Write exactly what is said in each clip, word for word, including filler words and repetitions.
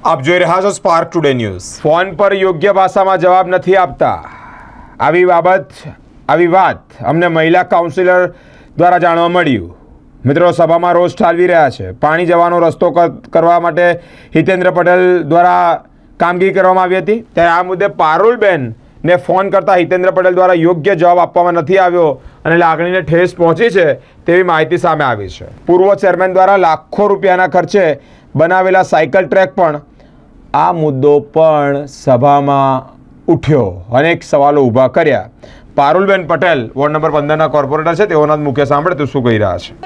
આપ જોઈ રહ્યા છો સ્પાર્ક ટુડે ન્યૂઝ। ફોન પર યોગ્ય ભાષામાં જવાબ નથી આપતા આવી બાબત આવી વાત અમને મહિલા કાઉન્સિલર દ્વારા જાણવા મળ્યું। મિત્રો, સભામાં રોષ ઠાલવી રહ્યા છે। પાણી જવાનો રસ્તો કરવા માટે હિતેન્દ્ર પટેલ દ્વારા કામગીરી કરવામાં આવી હતી, ત્યારે આ મુદ્દે પારુલબેન ને ફોન કરતા હિતેન્દ્ર પટેલ દ્વારા યોગ્ય જવાબ આપવામાં નથી આવ્યો અને લાગણીને ઠેસ પહોંચી છે તેવી માહિતી સામે આવી છે। પૂર્વ ચેરમેન દ્વારા લાખો રૂપિયાના ખર્ચે બનાવેલા સાયકલ ટ્રેક પણ આ મુદ્દો પણ સભામાં ઉઠ્યો, અનેક સવાલો ઊભા કર્યા। પારુલબેન પટેલ વોર્ડ નંબર પંદર ના કોર્પોરેટર છે, તેઓના મુખ્ય સાંભળે તો શું કહી રહ્યા છે।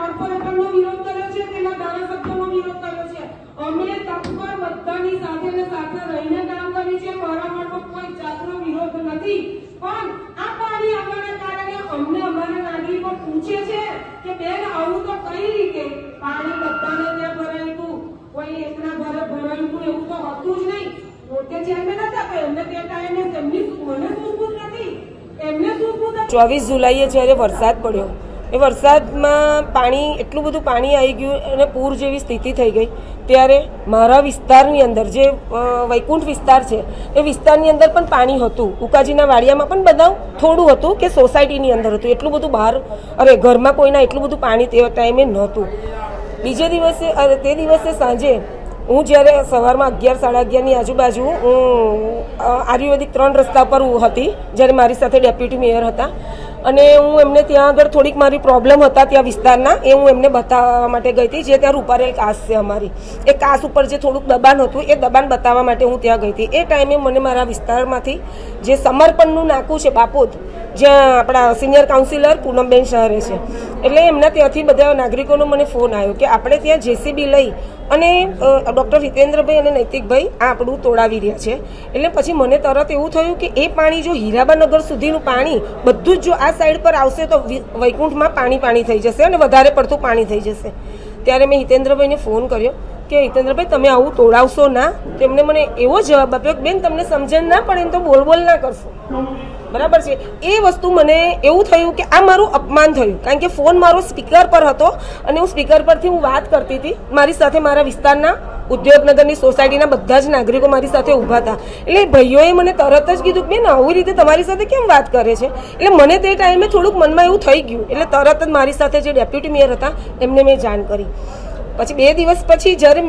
ચોવીસ જુલાઈએ જ્યારે વરસાદ પડ્યો એ વરસાદમાં પાણી એટલું બધું પાણી આવી ગયું અને પૂર જેવી સ્થિતિ થઈ ગઈ, ત્યારે મારા વિસ્તારની અંદર જે વૈકુંઠ વિસ્તાર છે એ વિસ્તારની અંદર પણ પાણી હતું। ઉકાજીના વાડિયામાં પણ બધા થોડું હતું કે સોસાયટીની અંદર હતું, એટલું બધું બહાર અરે ઘરમાં કોઈના એટલું બધું પાણી તે ટાઈમે નહોતું। બીજે દિવસે અરે તે દિવસે સાંજે હું જ્યારે સવારમાં અગિયાર સાડા અગિયારની આજુબાજુ હું આયુર્વેદિક ત્રણ રસ્તા પર હતી, જ્યારે મારી સાથે ડેપ્યુટી મેયર હતા અને હું એમને ત્યાં આગળ થોડીક મારી પ્રોબ્લેમ હતા ત્યાં વિસ્તારના, એ હું એમને બતાવવા માટે ગઈ હતી। જે ત્યાં રૂપારેલ કાસ છે અમારી, એ કાસ ઉપર જે થોડુંક દબાણ હતું એ દબાણ બતાવવા માટે હું ત્યાં ગઈ હતી। એ ટાઈમે મને મારા વિસ્તારમાંથી જે સમર્પણનું નાકું છે બાપોદ, જ્યાં આપણા સિનિયર કાઉન્સિલર પૂનમબેન શહેરે છે, એટલે એમના ત્યાંથી બધા નાગરિકોનો મને ફોન આવ્યો કે આપણે ત્યાં જેસીબી લઈ અને ડૉક્ટર હિતેન્દ્રભાઈ અને નૈતિકભાઈ આ આપણું તોડાવી રહ્યા છે। એટલે પછી મને તરત એવું થયું કે એ પાણી જો હીરાબાનગર સુધીનું પાણી બધું જ જો આ સાઈડ પર આવશે તો વૈકુંઠમાં પાણી પાણી થઈ જશે અને વધારે પડતું પાણી થઈ જશે। ત્યારે મેં હિતેન્દ્રભાઈને ફોન કર્યો કે હિતેન્દ્રભાઈ તમે આવું તોડાવશો ના? તેમણે મને એવો જવાબ આપ્યો કે બેન તમને સમજણ ના પડે તો બોલ બોલ ના કરશો, બરાબર છે। એ વસ્તુ મને એવું થયું કે આ મારું અપમાન થયું, કારણ કે ફોન મારો સ્પીકર પર હતો અને હું સ્પીકર પરથી હું વાત કરતી હતી। મારી સાથે મારા વિસ્તારના ઉદ્યોગનગરની સોસાયટીના બધા જ નાગરિકો મારી સાથે ઊભા હતા, એટલે ભાઈઓએ મને તરત જ કીધું કે બેન આવી રીતે તમારી સાથે કેમ વાત કરે છે? એટલે મને તે ટાઈમે થોડુંક મનમાં એવું થઈ ગયું, એટલે તરત જ મારી સાથે જે ડેપ્યુટી મેયર હતા એમને મેં જાણ કરી। પછી બે દિવસ પછી જ્યારે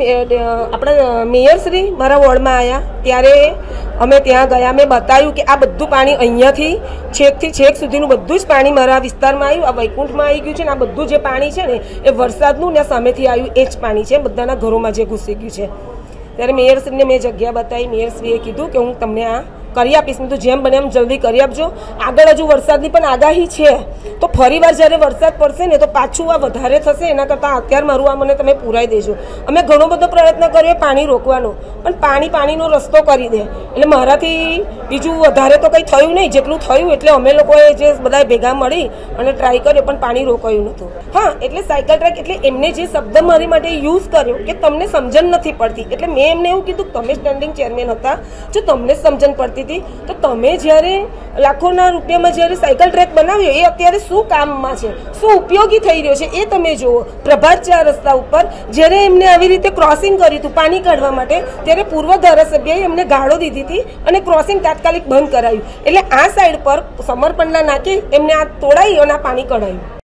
આપણા મેયરશ્રી મારા વોર્ડમાં આવ્યા ત્યારે અમે ત્યાં ગયા, મેં બતાવ્યું કે આ બધું પાણી અહીંયાથી છેકથી છેક સુધીનું બધું જ પાણી મારા વિસ્તારમાં આવ્યું, આ વૈકુંઠમાં આવી ગયું છે ને આ બધું જે પાણી છે ને એ વરસાદનું ને સામેથી આવ્યું એ જ પાણી છે, બધાના ઘરોમાં જે ઘૂસી ગયું છે। ત્યારે મેયરશ્રીને મેં જગ્યા બતાવી, મેયરશ્રીએ કીધું કે હું તમને આ કરી આપીશ, મેં તો જેમ બને એમ જલ્દી કરી આપજો। આગળ હજુ વરસાદની પણ આગાહી છે, તો ફરી વાર જ્યારે વરસાદ પડશે ને તો પાછું આ વધારે થશે, એના કરતાં અત્યારે મારું આ મને તમે પુરાઈ દેજો। અમે ઘણો બધો પ્રયત્ન કર્યો પાણી રોકવાનો, પણ પાણી પાણીનો રસ્તો કરી દે, એટલે મારાથી બીજું વધારે તો કંઈ થયું નહીં, જેટલું થયું એટલે અમે લોકોએ જે બધા ભેગા મળી અને ટ્રાય કર્યો પણ પાણી રોકાયું નહોતું। હા, એટલે સાયકલ ટ્રેક એટલે એમને જે શબ્દ મારી માટે યુઝ કર્યો કે તમને સમજણ નથી પડતી, એટલે મેં એમને એવું કીધું કે તમે સ્ટેન્ડિંગ ચેરમેન હતા, જો તમને સમજણ પડતી તો તમે જ્યારે લાખોના રૂપિયામાં જ્યારે સાયકલ ટ્રેક બનાવ્યો એ અત્યારે શું કામમાં છે, શું ઉપયોગી થઈ રહ્યો છે એ તમે જુઓ। પ્રભાત ચાર રસ્તા ઉપર જ્યારે એમને આવી રીતે ક્રોસિંગ કર્યું હતું પાણી કાઢવા માટે, ત્યારે પૂર્વ ધારાસભ્યએ એમને ગાળો દીધી હતી અને ક્રોસિંગ તાત્કાલિક બંધ કરાયું, એટલે આ સાઈડ પર સમર્પણના નાકે એમને આ તોડાઈ અને આ પાણી કઢાયું।